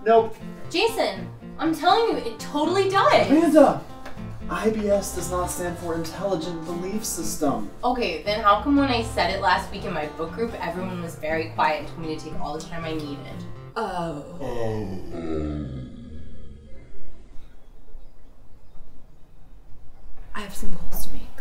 Nope. Jason, I'm telling you, it totally does. Amanda! IBS does not stand for Intelligent Belief System. Okay, then how come when I said it last week in my book group, everyone was very quiet and told me to take all the time I needed? I have some goals to meet.